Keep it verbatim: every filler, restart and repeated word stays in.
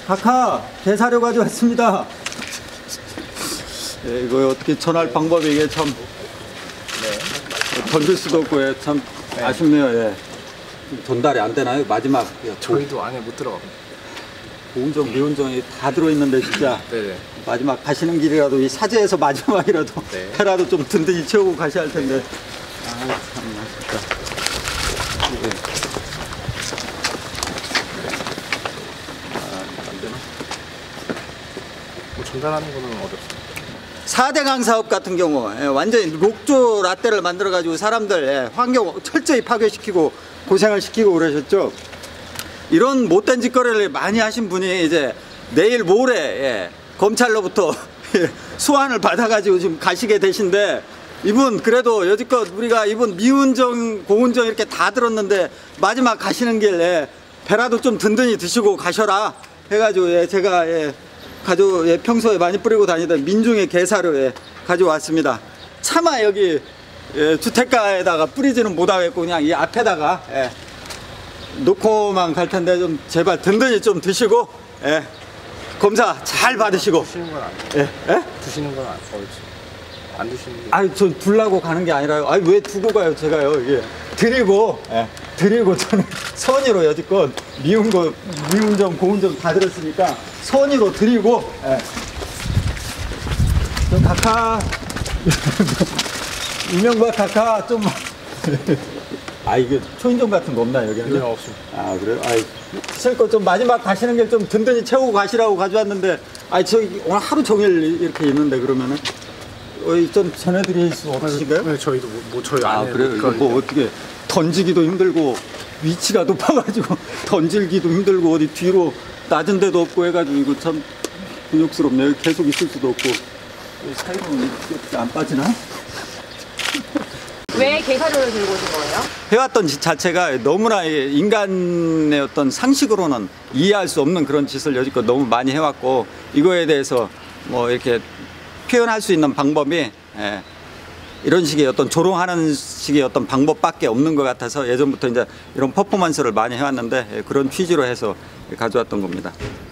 각하 대사료 가져왔습니다. 예, 이거 어떻게 전할 방법이 이게 참 네. 던질 수도 없고 예, 참 네. 아쉽네요. 예. 전달이 안 되나요? 마지막 저희도 안에 못 들어갑니다. 보온정, 미온정이 다 들어있는데 진짜 네네. 마지막 가시는 길이라도 이 사제에서 마지막이라도 네. 회라도 좀 든든히 채우고 가셔야 할 텐데. 아 참나 진짜. 네. 아, 안 되나? 뭐 전달하는 거는 어렵습니다. 사 대강 사업 같은 경우 예, 완전히 녹조 라떼를 만들어 가지고 사람들 예, 환경 철저히 파괴시키고 고생을 시키고 그러셨죠. 이런 못된 짓거리를 많이 하신 분이 이제 내일 모레 예, 검찰로부터 소환을 받아 가지고 지금 가시게 되신데, 이분 그래도 여지껏 우리가 이분 미운정 고운정 이렇게 다 들었는데 마지막 가시는 길에 배라도 좀 든든히 드시고 가셔라 해가지고 예, 제가 예, 가져 예, 평소에 많이 뿌리고 다니던 민중의 게사료 예, 가져왔습니다. 차마 여기 예, 주택가에다가 뿌리지는 못하겠고 그냥 이 앞에다가 예, 놓고만 갈 텐데 좀 제발 든든히 좀 드시고 예, 검사 잘 받으시고. 드시는 건 안, 예? 예? 드시는 건 안, 어, 안 드시는 게. 아니 저 둘라고 가는 게 아니라요. 아니 왜 두고 가요 제가요. 이게 드리고 예, 드리고 저는 선의로 여지껏 미운 거 미운 점 고운 점 다 들었으니까 선의로 드리고 예. 좀 각하 이명박 각하 좀 아 이게 초인종 같은 거 없나요 여기는? 네, 없습니다. 아 그래요? 아이 실컷 좀 마지막 가시는 길 좀 든든히 채우고 가시라고 가져왔는데, 아이 저 오늘 하루 종일 이렇게 있는데 그러면은 어, 좀 전해드릴 수 없으신가요? 네, 저희도 뭐, 뭐 저희 아 안에 그래요? 이거 뭐 어떻게 던지기도 힘들고 위치가 높아가지고 던질기도 힘들고 어디 뒤로 낮은 데도 없고 해가지고 이거 참 곤욕스럽네요. 계속 있을 수도 없고. 사이로는 이렇게 안 빠지나? 왜 게사료를 들고 오신 거예요? 해왔던 짓 자체가 너무나 인간의 어떤 상식으로는 이해할 수 없는 그런 짓을 여지껏 너무 많이 해왔고, 이거에 대해서 뭐 이렇게 표현할 수 있는 방법이 예, 이런 식의 어떤 조롱하는 식의 어떤 방법밖에 없는 것 같아서 예전부터 이제 이런 퍼포먼스를 많이 해왔는데 예, 그런 취지로 해서 가져왔던 겁니다.